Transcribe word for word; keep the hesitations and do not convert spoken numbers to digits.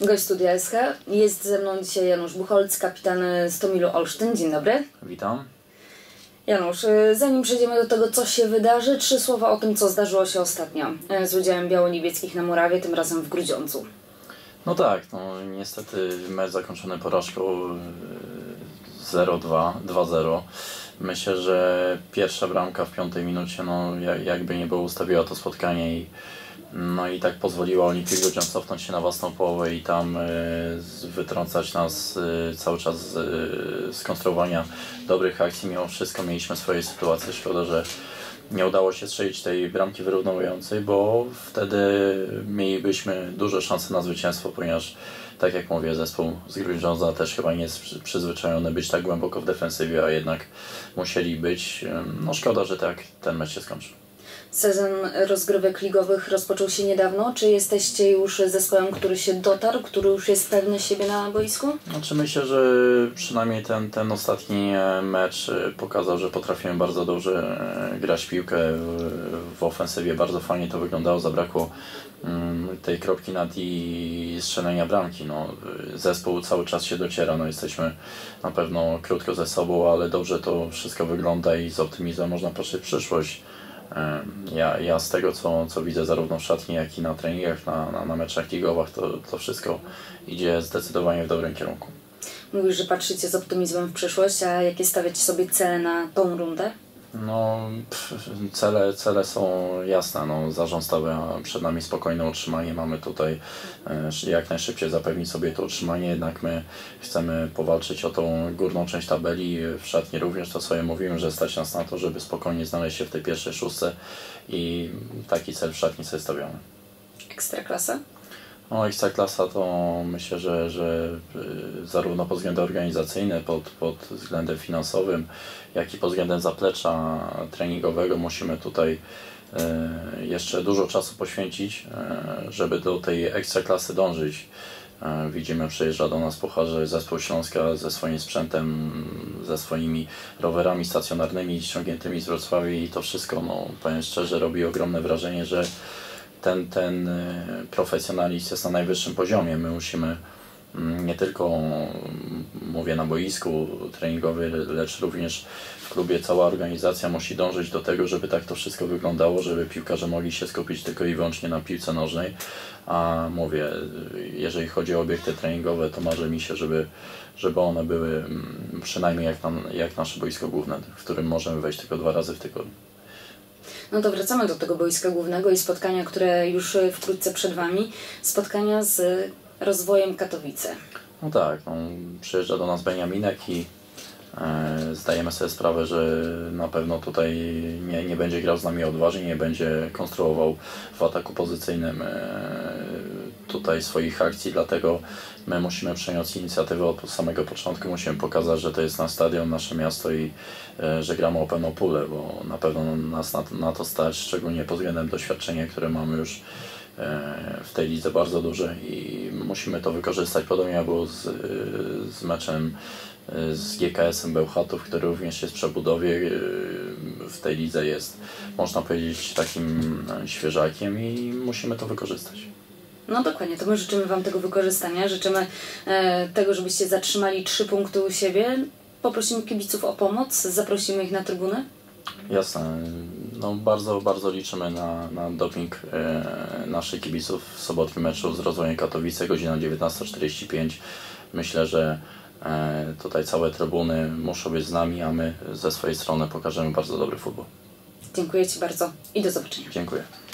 Gość Studia S K. Jest ze mną dzisiaj Janusz Buchholz, kapitan Stomilu Olsztyn. Dzień dobry. Witam. Janusz, zanim przejdziemy do tego, co się wydarzy, trzy słowa o tym, co zdarzyło się ostatnio z udziałem biało-niebieskich na murawie, tym razem w Grudziądzu. No tak, no niestety mecz zakończony porażką zero dwa, dwa zero. Myślę, że pierwsza bramka w piątej minucie, no jakby nie było, ustawiła to spotkanie i no i tak pozwoliła Olimpii Grudziądz cofnąć się na własną połowę i tam y, wytrącać nas y, cały czas z y, skonstruowania dobrych akcji. Mimo wszystko mieliśmy swoje sytuacje. Szkoda, że nie udało się strzelić tej bramki wyrównywującej, bo wtedy mielibyśmy duże szanse na zwycięstwo, ponieważ tak jak mówię, zespół z Grudziądza też chyba nie jest przyzwyczajony być tak głęboko w defensywie, a jednak musieli być. No szkoda, że tak ten mecz się skończył. Sezon rozgrywek ligowych rozpoczął się niedawno. Czy jesteście już zespołem, który się dotarł, który już jest pewny siebie na boisku? Znaczy myślę, że przynajmniej ten, ten ostatni mecz pokazał, że potrafimy bardzo dobrze grać w piłkę w, w ofensywie. Bardzo fajnie to wyglądało. Zabrakło um, tej kropki nad i strzelenia bramki. No, zespół cały czas się dociera. No, jesteśmy na pewno krótko ze sobą, ale dobrze to wszystko wygląda i z optymizmem można patrzeć w przyszłość. Ja, ja z tego, co, co widzę zarówno w szatni, jak i na treningach, na, na, na meczach ligowych, to, to wszystko idzie zdecydowanie w dobrym kierunku. Mówisz, że patrzycie z optymizmem w przyszłość, a jakie stawiacie sobie cele na tą rundę? No, pff, cele, cele są jasne. No, zarząd stawia przed nami spokojne utrzymanie. Mamy tutaj e, jak najszybciej zapewnić sobie to utrzymanie, jednak my chcemy powalczyć o tą górną część tabeli. W szatni również to sobie mówimy, że stać nas na to, żeby spokojnie znaleźć się w tej pierwszej szóstce i taki cel w szatni sobie stawiamy. Ekstraklasa? No, Ekstraklasa to myślę, że, że zarówno pod względem organizacyjnym, pod, pod względem finansowym, jak i pod względem zaplecza treningowego musimy tutaj e, jeszcze dużo czasu poświęcić, e, żeby do tej Ekstraklasy dążyć. E, widzimy, przyjeżdża do nas w Pucharze zespół Śląska ze swoim sprzętem, ze swoimi rowerami stacjonarnymi ściągniętymi z Wrocławia i to wszystko, no, powiem szczerze, robi ogromne wrażenie, że ten, ten profesjonalizm jest na najwyższym poziomie. My musimy nie tylko, mówię, na boisku treningowym, lecz również w klubie cała organizacja musi dążyć do tego, żeby tak to wszystko wyglądało, żeby piłkarze mogli się skupić tylko i wyłącznie na piłce nożnej. A mówię, jeżeli chodzi o obiekty treningowe, to marzy mi się, żeby, żeby one były przynajmniej jak, nam, jak nasze boisko główne, w którym możemy wejść tylko dwa razy w tygodniu. No to wracamy do tego boiska głównego i spotkania, które już wkrótce przed Wami. Spotkania z Rozwojem Katowice. No tak, no, przyjeżdża do nas Beniaminek i e, zdajemy sobie sprawę, że na pewno tutaj nie, nie będzie grał z nami odważnie, nie będzie konstruował w ataku pozycyjnym e, tutaj swoich akcji, dlatego my musimy przejąć inicjatywę od samego początku, musimy pokazać, że to jest nasz stadion, nasze miasto i e, że gramy o pełną pulę, bo na pewno nas na, na to stać, szczególnie pod względem doświadczenia, które mamy już w tej lidze bardzo duże i musimy to wykorzystać. Podobnie jak było z, z meczem z G K S-em Bełchatów, który również jest w przebudowie. W tej lidze jest, można powiedzieć, takim świeżakiem i musimy to wykorzystać. No dokładnie, to my życzymy Wam tego wykorzystania, życzymy e, tego, żebyście zatrzymali trzy punkty u siebie. Poprosimy kibiców o pomoc, zaprosimy ich na trybunę. Jasne. No, bardzo, bardzo liczymy na, na doping e, naszych kibiców w sobotnim meczu z Rozwojem Katowice, godzina dziewiętnasta czterdzieści pięć. Myślę, że e, tutaj całe trybuny muszą być z nami, a my ze swojej strony pokażemy bardzo dobry futbol. Dziękuję Ci bardzo i do zobaczenia. Dziękuję.